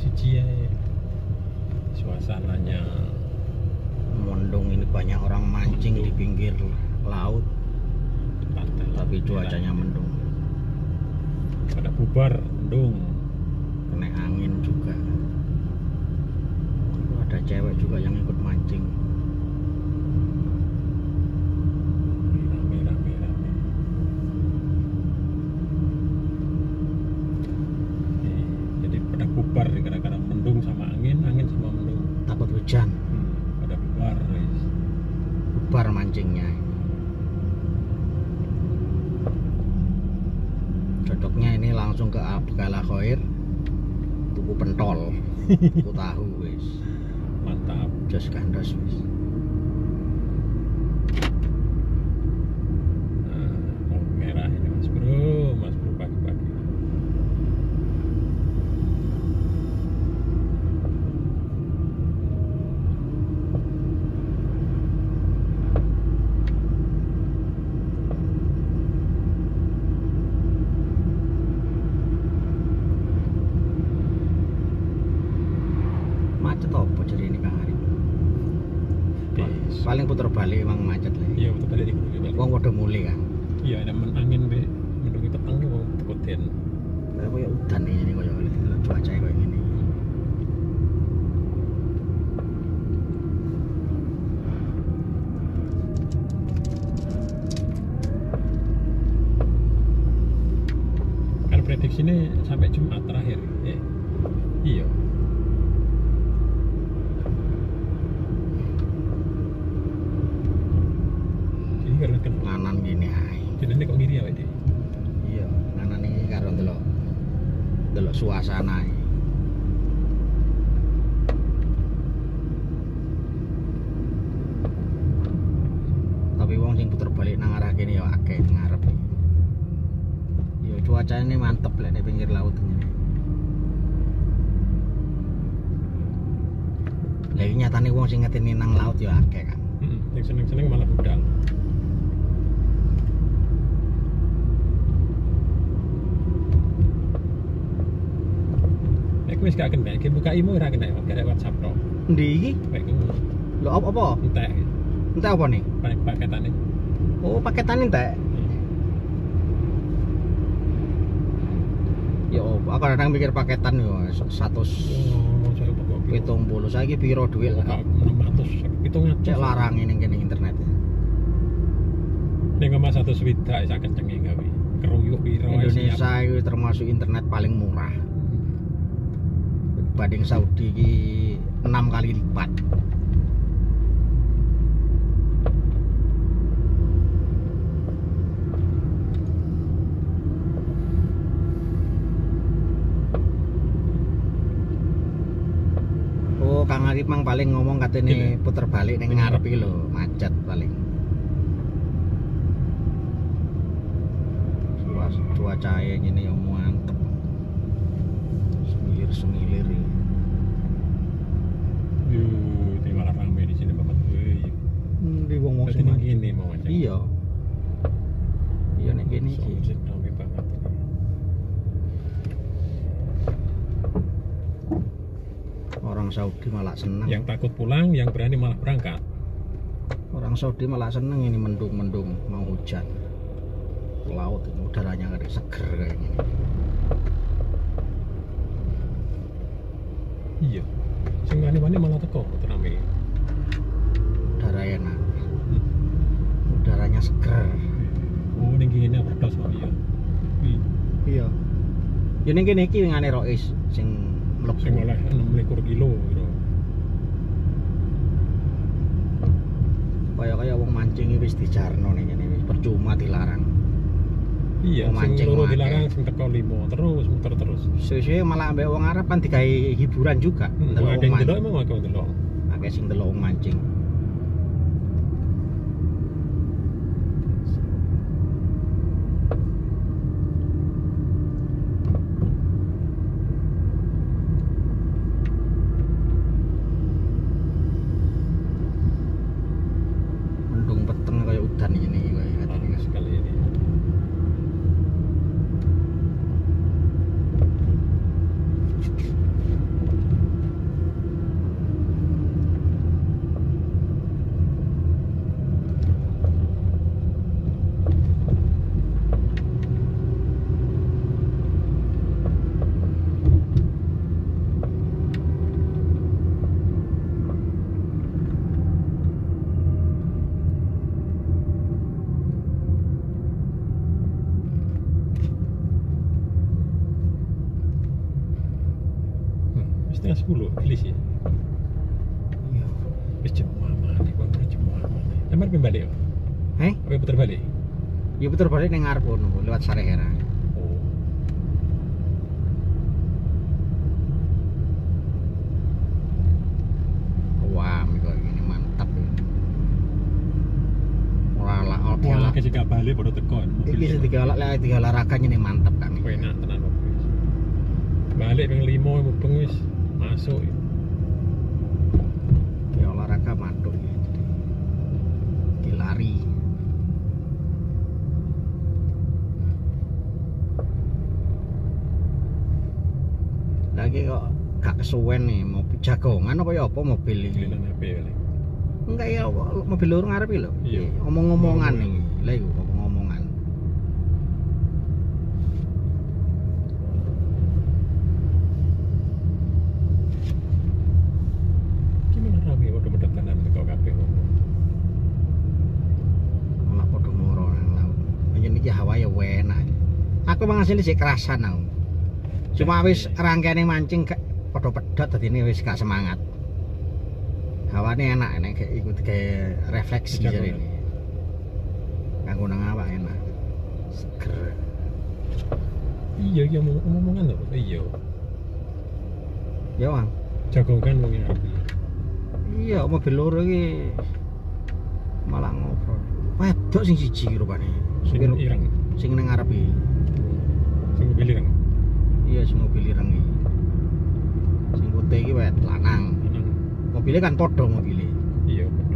siji ya. Suasananya mendung, ini banyak orang mancing di pinggir laut, pantai, tapi cuacanya mendung. pada bubar mendung, Kena angin juga. Ada cewek juga yang ikut mancing. rame. Jadi pada bubar gara-gara mendung sama angin sama mendung. Takut hujan, Pada bubar guys. bubar mancingnya. Cocoknya ini langsung ke Abdallah Khoir, tuku pentol, tuku tahu wis. Mantap. Jos gandos wis. Nah, merah ini mas bro pagi-pagi. Macet apa jadi ini Kang Arif? Paling puter balik emang macet lah. Iya betul tadi di gunung. Wong udah mulai kan. Iya ada angin be mendung itu angin mau tekutin. Kayak udan ini kayak cuaca kayak gini. Kan prediksi ini sampai Jumat terakhir. Iya. Ini karena kan Nganan gini ae. ini kok ngiri ya Pak? Iya, nganan ini karo delok suasana ae. Tapi wong sing puter balik nang arah kene ya akeh ngarep iki. Ya cuaca ini mantep lek di pinggir laut ini. Lagi nyatane wong sing ngeteni nang laut ya akeh kan. Yang seneng-seneng malah budal. Aku wis gak kena, buka imo ora kena, gak WhatsApp tok. Endi iki? Baik Lho apa? entek Entek apa nih? paketane. Oh, paketan entek. Yo, aku kadang mikir paketan yo 170. Saiki piro dhuwit? 600, 700. Cek larang ini kene internet. Ning omah 100 swidak sak kencenge gawe. Keruyuk piro ae siap. Indonesia itu termasuk internet paling murah. Banding Saudi iki 6 kali lipat. Oh, Kang Arif mang paling ngomong katene puter balik ning ngarep iki lho, macet paling. Cuaca ini yang mantep. Semilir ya. Ini malah rame di sini banget. Di wong-wong Berarti ning kene mau aja. Iya. Iya ning kene iki. Rame banget ini. Orang Saudi malah seneng. Yang takut pulang, yang berani malah berangkat. Orang Saudi malah seneng ini mendung-mendung mau hujan. Laut ini udaranya kayak seger kayak gini. Iya. Sing wani-wani malah teko rame. Udara enak. Udaranya seger. Oh, ning kene overdos kok iya. Iya. Ya ning kene iki ngene Rois sing mlebu. Sing oleh 26 kilo gitu. Kaya wong mancing wis dijarno ning kene wis percuma dilarang. Iya, Wong sing mancing loro akeh. dilarang, sing teko 5 terus muter terus. Suwe-suwe malah ambek wong Arab kan digawe hiburan juga. Ada yang delok mancing. emang akeh delok. Akeh sing delok wong mancing. Mendung peteng kayak udan ini kayak katanya. Sekali ini. 9:30 pilih sih. Iya. Wis jam aman, kok jam aman. Sampai balik ya? Apa putar balik? Ya putar balik ning ngarep kono lewat Sarehera. Oh. Wah, kok ini mantap ini. Wala Wah, ketika balik baru tekan. iki tiga olahraganya nih mantap kan. Enak tenan kok. Balik ping 5 mubeng wis masuk. Ya olahraga mantuk ya. Dilari. Lagi kok gak kesuwen nih mau jagongan apa ya apa mobil ini. Belinan HP ya. Enggak ya mobil lur ngarep lho. Iya. Omong-omongan nih. Lah iku omong-omongan. Gimana rame udah medetanan kok kabeh. Malah padha moro nang laut. Panjen iki hawa ya enak. Aku mangasine sik kerasan aku. Cuma wis rangkaiane mancing gak padha pedhot dadine wis gak semangat. Hawane enak nek ikut kayak refleksi jare ini. Kanggo nang awak enak. Seger. Iya, iya omongan lho. Iya. Ya, Bang. Jagongan wong yang rapi. Iya, mobil loro iki malah ngobrol. Wedok sing siji rupane. Sing ireng. Sing nang ngarep iki. Sing mobil ireng. Iya, sing mobil ireng iki. Sing putih iki wet lanang. Lanang. Mobilnya kan podo mobilnya. Iya, betul.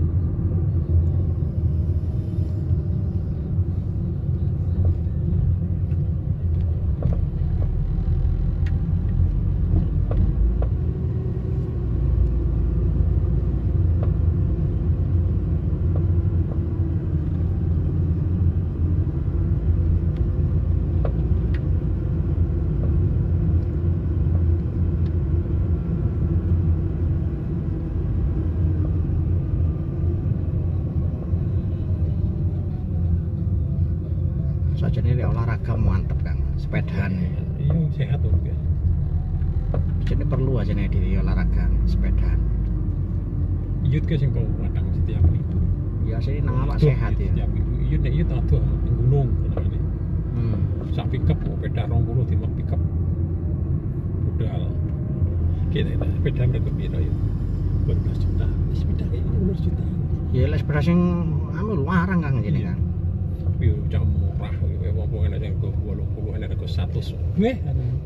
Sajane nek olahraga mantep Kang, sepedahan. Iya, sehat tuh ya. Jadi perlu aja nih di olahraga sepedahan. Iyut ke sing kau wadang setiap minggu. Ya sih nang awak sehat ya. Setiap minggu iyut nek iyut atuh nang gunung namanya. Sak pickup sepeda 20 di pickup. Budal. Kita sepeda mereka piro ya? 12 juta. Sepeda ini 12 juta. Ya lek sepeda sing anu larang Kang jene kan. Yo jam murah kowe wong ana sing 80 ana rego 100. Weh.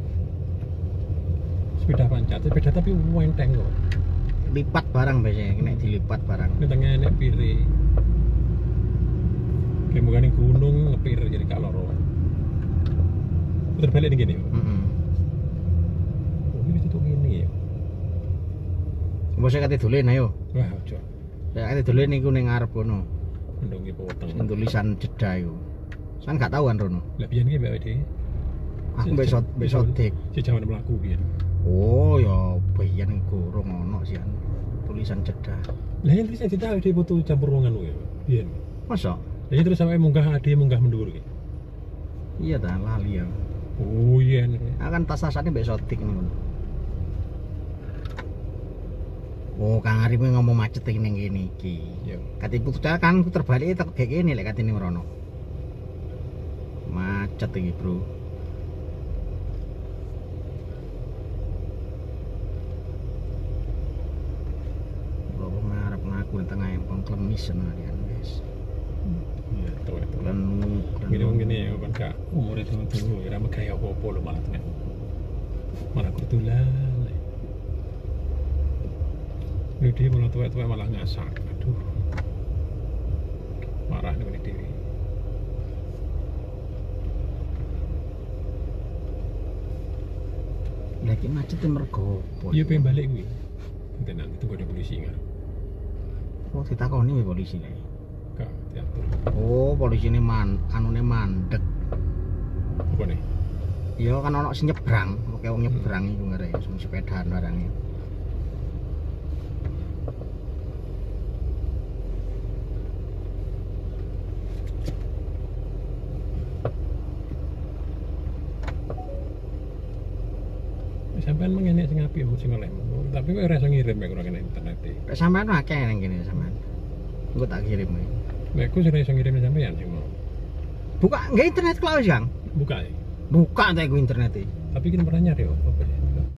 Sepeda pancat, sepeda tapi enteng kok. Lipat barang biasanya, nek dilipat barang. Ini tengah nek pire. Kayak bukan di gunung ngepir jadi gak loro. Putar balik nih gini. Oh ini tutup ini ya. Mbok saya kate dolen ayo. Wah, ojo. Saya kate dolen niku ning ngarep kono. Mendungi potong. Sing tulisan jeda iku. Kan gak tahu kan rono. Lah biyen ki mbak Edi. Aku besok dik. Si jaman mlaku biyen. Oh ya biyen gorong ono sih tulisan jeda. Lah yang tulisan jeda di foto campur wongan lho ya. Biyen. Masa? Lah terus sampai munggah ade munggah mendur ki. Iya ta lali ya. Oh iya nih. Akan tas-tasane besok dik ngono. Oh, Kang Arif ngomong macet iki ning kene iki. Iya. Kate putar kan puter balik tak kayak gini lek katene merono. Macet iki, Bro. Kalau ngarep ngaku di tengah empang klemis senarian, guys. Iya, tuh itu. Dan Gini ya kan kak umur itu dulu ya ramai kayak apa lo malah tengah malah kebetulan dia malah tua malah ngasak aduh marah nih ini dewi lagi macet mergo iya pengen balik gue tenang itu gak ada polisi nggak oh ditakoni wae polisi nih kak diatur oh polisi ini anune mandek apa nih iya kan ono sing nyebrang oke wong nyebrang iku ngare sing sepedaan barangnya sampean mengene sing apik sing oleh. Tapi kok ora iso ngirim mek ora kena internet. Nek sampean akeh ning kene sampean. Engko tak kirim. Nek aku ora iso ngirim sampean sing mau. Buka nggak internet kalau Jang? Buka ya. Buka tak internet. Tapi kita pernah nyari apa ya?